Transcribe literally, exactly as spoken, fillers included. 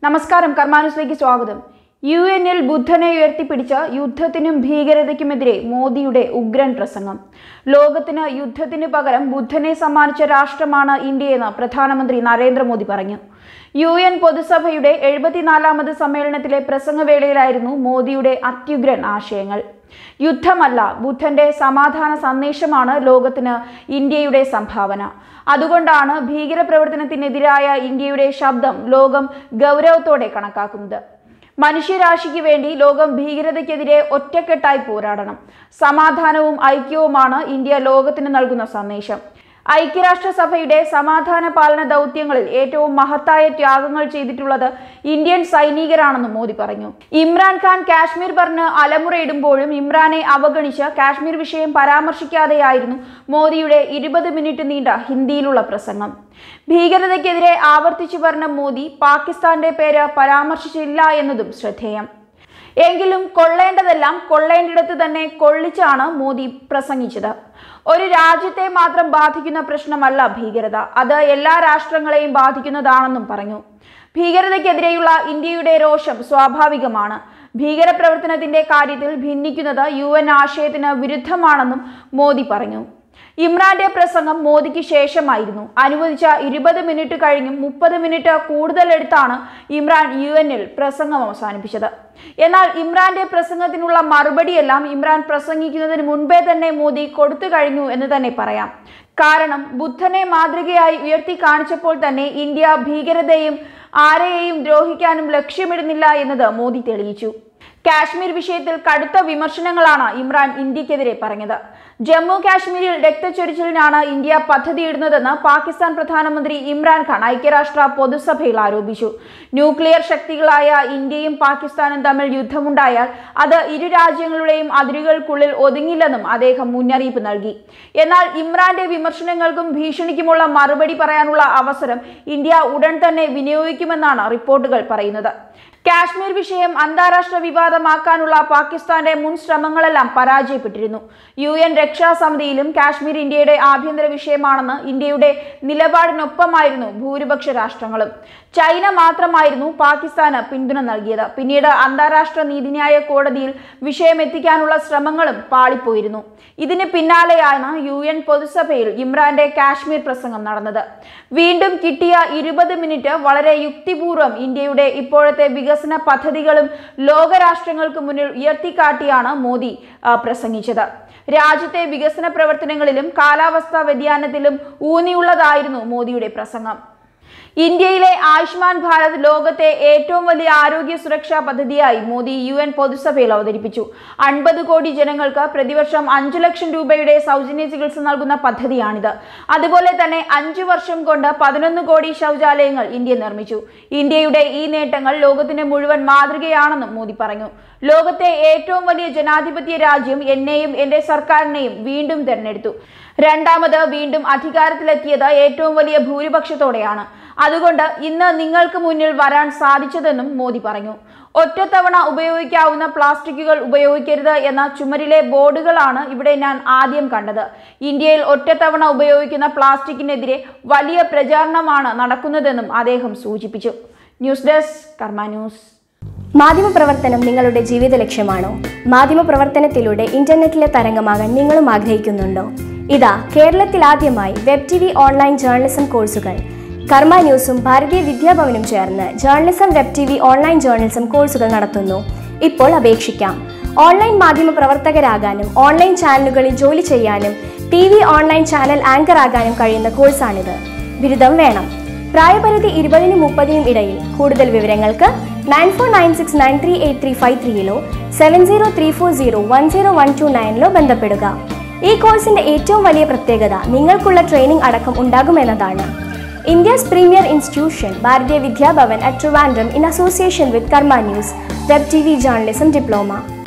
നമസ്കാരം, കർമാനുസിലേക്ക് സ്വാഗതം. യു എന്നിൽ ബുദ്ധനെ ഉയർത്തിപ്പിടിച്ച യുദ്ധത്തിനും ഭീകരതയ്ക്കുമെതിരെ മോദിയുടെ ഉഗ്രൻ പ്രസംഗം. ലോകത്തിന് യുദ്ധത്തിന് പകരം ബുദ്ധനെ സമ്മാനിച്ച രാഷ്ട്രമാണ് ഇന്ത്യയെന്ന് പ്രധാനമന്ത്രി നരേന്ദ്രമോദി പറഞ്ഞു. യു എൻ പൊതുസഭയുടെ എഴുപത്തിനാലാമത് സമ്മേളനത്തിലെ പ്രസംഗവേളയിലായിരുന്നു മോദിയുടെ അത്യുഗ്രൻ ആശയങ്ങൾ. യുദ്ധമല്ല, ബുദ്ധന്റെ സമാധാന സന്ദേശമാണ് ലോകത്തിന് ഇന്ത്യയുടെ സംഭാവന. അതുകൊണ്ടാണ് ഭീകരപ്രവർത്തനത്തിനെതിരായ ഇന്ത്യയുടെ ശബ്ദം ലോകം ഗൗരവത്തോടെ കണക്കാക്കുന്നത്. മനുഷ്യരാശിക്ക് വേണ്ടി ലോകം ഭീകരതയ്ക്കെതിരെ ഒറ്റക്കെട്ടായി പോരാടണം. സമാധാനവും ഐക്യവുമാണ് ഇന്ത്യ ലോകത്തിന് നൽകുന്ന സന്ദേശം. ഐക്യരാഷ്ട്രസഭയുടെ സമാധാന പാലന ദൗത്യങ്ങളിൽ ഏറ്റവും മഹത്തായ ത്യാഗങ്ങൾ ചെയ്തിട്ടുള്ളത് ഇന്ത്യൻ സൈനികരാണെന്നും മോദി പറഞ്ഞു. ഇമ്രാൻഖാൻ കാശ്മീർ പറഞ്ഞ് അലമുറയിടുമ്പോഴും ഇമ്രാനെ അവഗണിച്ച് കാശ്മീർ വിഷയം പരാമർശിക്കാതെയായിരുന്നു മോദിയുടെ ഇരുപത് മിനിറ്റ് നീണ്ട ഹിന്ദിയിലുള്ള പ്രസംഗം. ഭീകരതയ്ക്കെതിരെ ആവർത്തിച്ചു പറഞ്ഞ മോദി പാകിസ്ഥാന്റെ പേര് പരാമർശിച്ചില്ല എന്നതും ശ്രദ്ധേയം. എങ്കിലും കൊള്ളേണ്ടതെല്ലാം കൊള്ളേണ്ടിടത്ത് തന്നെ കൊള്ളിച്ചാണ് മോദി പ്രസംഗിച്ചത്. ഒരു രാജ്യത്തെ മാത്രം ബാധിക്കുന്ന പ്രശ്നമല്ല ഭീകരത, അത് എല്ലാ രാഷ്ട്രങ്ങളെയും ബാധിക്കുന്നതാണെന്നും പറഞ്ഞു. ഭീകരതയ്ക്കെതിരെയുള്ള ഇന്ത്യയുടെ രോഷം സ്വാഭാവികമാണ്. ഭീകരപ്രവർത്തനത്തിന്റെ കാര്യത്തിൽ ഭിന്നിക്കുന്നത് യു എൻ ആശയത്തിന് വിരുദ്ധമാണെന്നും മോദി പറഞ്ഞു. ഇമ്രാന്റെ പ്രസംഗം മോദിക്ക് ശേഷമായിരുന്നു. അനുവദിച്ച ഇരുപത് മിനിറ്റ് കഴിഞ്ഞും മുപ്പത് മിനിറ്റ് കൂടുതലെടുത്താണ് ഇമ്രാൻ യു എന്നിൽ പ്രസംഗം അവസാനിപ്പിച്ചത്. എന്നാൽ ഇമ്രാന്റെ പ്രസംഗത്തിനുള്ള മറുപടിയെല്ലാം ഇമ്രാൻ പ്രസംഗിക്കുന്നതിന് മുൻപേ തന്നെ മോദി കൊടുത്തു കഴിഞ്ഞു എന്ന് തന്നെ പറയാം. കാരണം ബുദ്ധനെ മാതൃകയായി ഉയർത്തി കാണിച്ചപ്പോൾ തന്നെ ഇന്ത്യ ഭീകരതയും ആരെയും ദ്രോഹിക്കാനും ലക്ഷ്യമിടുന്നില്ല എന്നത് മോദി തെളിയിച്ചു. കാശ്മീർ വിഷയത്തിൽ കടുത്ത വിമർശനങ്ങളാണ് ഇമ്രാൻ ഇന്ത്യക്കെതിരെ പറഞ്ഞത്. ജമ്മു കാശ്മീരിൽ രക്തച്ചൊരിച്ചിലിനാണ് ഇന്ത്യ പദ്ധതിയിടുന്നതെന്ന് പാകിസ്ഥാൻ പ്രധാനമന്ത്രി ഇമ്രാൻഖാൻ ഐക്യരാഷ്ട്ര പൊതുസഭയിൽ ആരോപിച്ചു. ന്യൂക്ലിയർ ശക്തികളായ ഇന്ത്യയും പാകിസ്ഥാനും തമ്മിൽ യുദ്ധമുണ്ടായാൽ അത് ഇരു രാജ്യങ്ങളുടെയും അതിരുകൾക്കുള്ളിൽ ഒതുങ്ങില്ലെന്നും അദ്ദേഹം മുന്നറിയിപ്പ് നൽകി. എന്നാൽ ഇമ്രാന്റെ വിമർശനങ്ങൾക്കും ഭീഷണിക്കുമുള്ള മറുപടി പറയാനുള്ള അവസരം ഇന്ത്യ ഉടൻ തന്നെ വിനിയോഗിക്കുമെന്നാണ് റിപ്പോർട്ടുകൾ പറയുന്നത്. കാശ്മീർ വിഷയം അന്താരാഷ്ട്ര വിവാദമാക്കാനുള്ള പാകിസ്ഥാന്റെ മുൻ ശ്രമങ്ങളെല്ലാം പരാജയപ്പെട്ടിരുന്നു. യു എൻ രക്ഷാസമിതിയിലും കാശ്മീർ ഇന്ത്യയുടെ ആഭ്യന്തര വിഷയമാണെന്ന് ഇന്ത്യയുടെ നിലപാടിനൊപ്പമായിരുന്നു ഭൂരിപക്ഷ രാഷ്ട്രങ്ങളും. ചൈന മാത്രമായിരുന്നു പാകിസ്ഥാന് പിന്തുണ നൽകിയത്. പിന്നീട് അന്താരാഷ്ട്ര നീതിന്യായ കോടതിയിൽ വിഷയം എത്തിക്കാനുള്ള ശ്രമങ്ങളും പാളിപ്പോയിരുന്നു. ഇതിന് പിന്നാലെയാണ് യു എൻ പൊതുസഭയിൽ ഇമ്രാന്റെ കാശ്മീർ പ്രസംഗം നടന്നത്. വീണ്ടും കിട്ടിയ ഇരുപത് മിനിറ്റ് വളരെ യുക്തിപൂർവ്വം ഇന്ത്യയുടെ ഇപ്പോഴത്തെ വികസന പദ്ധതികളും ലോകരാഷ്ട്രങ്ങൾക്ക് മുന്നിൽ ഉയർത്തിക്കാട്ടിയാണ് മോദി പ്രസംഗിച്ചത്. രാജ്യത്തെ വികസന പ്രവർത്തനങ്ങളിലും കാലാവസ്ഥാ വ്യതിയാനത്തിലും ഊന്നിയുള്ളതായിരുന്നു മോദിയുടെ പ്രസംഗം. ഇന്ത്യയിലെ ആയുഷ്മാൻ ഭാരത് ലോകത്തെ ഏറ്റവും വലിയ ആരോഗ്യ സുരക്ഷാ പദ്ധതിയായി മോദി യു എൻ പൊതുസഭയിൽ അവതരിപ്പിച്ചു. അൻപത് കോടി ജനങ്ങൾക്ക് പ്രതിവർഷം അഞ്ചു ലക്ഷം രൂപയുടെ സൗജന്യ ചികിത്സ നൽകുന്ന പദ്ധതിയാണിത്. അതുപോലെ തന്നെ അഞ്ചു വർഷം കൊണ്ട് പതിനൊന്ന് കോടി ശൗചാലയങ്ങൾ ഇന്ത്യ നിർമ്മിച്ചു. ഇന്ത്യയുടെ ഈ നേട്ടങ്ങൾ ലോകത്തിന് മുഴുവൻ മാതൃകയാണെന്നും മോദി പറഞ്ഞു. ലോകത്തെ ഏറ്റവും വലിയ ജനാധിപത്യ രാജ്യം എന്നെയും എന്റെ സർക്കാരിനെയും വീണ്ടും തെരഞ്ഞെടുത്തു. രണ്ടാമത് വീണ്ടും അധികാരത്തിലെത്തിയത് ഏറ്റവും വലിയ ഭൂരിപക്ഷത്തോടെയാണ്. അതുകൊണ്ട് ഇന്ന് നിങ്ങൾക്ക് മുന്നിൽ വരാൻ സാധിച്ചതെന്നും മോദി പറഞ്ഞു. ഒറ്റത്തവണ ഉപയോഗിക്കാവുന്ന പ്ലാസ്റ്റിക്കുകൾ ഉപയോഗിക്കരുത് എന്ന ചുമരിലെ ബോർഡുകളാണ് ഇവിടെ ഞാൻ ആദ്യം കണ്ടത്. ഇന്ത്യയിൽ ഒറ്റത്തവണ ഉപയോഗിക്കുന്ന പ്ലാസ്റ്റിക്കിനെതിരെ വലിയ പ്രചാരണമാണ് നടക്കുന്നതെന്നും അദ്ദേഹം സൂചിപ്പിച്ചു. News desk Karma news. മാധ്യമപ്രവർത്തനം നിങ്ങളുടെ ജീവിത ലക്ഷ്യമാണോ? മാധ്യമപ്രവർത്തനത്തിലൂടെ ഇന്റർനെറ്റിലെ തരംഗമാകാൻ നിങ്ങളും ആഗ്രഹിക്കുന്നുണ്ടോ? ഇതാ കേരളത്തിൽ ആദ്യമായി web T V online journalism കോഴ്സുകൾ. കർമ്മ ന്യൂസും ഭാരതീയ വിദ്യാഭവനും ചേർന്ന് journalism web T V online journalism കോഴ്സുകൾ നടത്തുന്നു. ഇപ്പോൾ അപേക്ഷിക്കാം. ഓൺലൈൻ മാധ്യമ പ്രവർത്തകരാകാനും ഓൺലൈൻ ചാനലുകളിൽ ജോലി ചെയ്യാനും T V online channel anchor ആകാനും കഴിയുന്ന കോഴ്സാണിത്. ബിരുദം വേണം. പ്രായപരിധി ഇരുപതിനും മുപ്പതിനും ഇടയിൽ. കൂടുതൽ വിവരങ്ങൾക്ക് nine four nine six nine three eight three five ത്രീയിലോ seven zero three four zero one zero one two നയനിലോ ബന്ധപ്പെടുക. ഈ കോഴ്സിന്റെ ഏറ്റവും വലിയ പ്രത്യേകത നിങ്ങൾക്കുള്ള ട്രെയിനിംഗ് അടക്കം ഉണ്ടാകുമെന്നതാണ്. India's premier institution, Bharatiya Vidya Bhavan at Trivandrum in association with Karma News, Web T V Journalism Diploma.